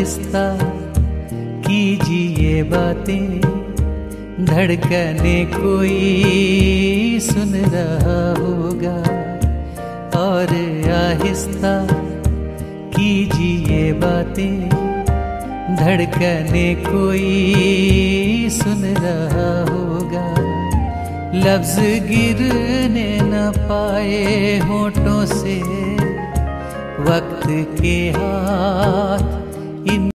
आहिस्ता कीजिए बातें, धड़कने कोई सुन रहा होगा। और आहिस्ता कीजिए बातें, धड़कने कोई सुन रहा होगा। लफ्ज गिरने न पाए होठों से, वक्त के हाथ इन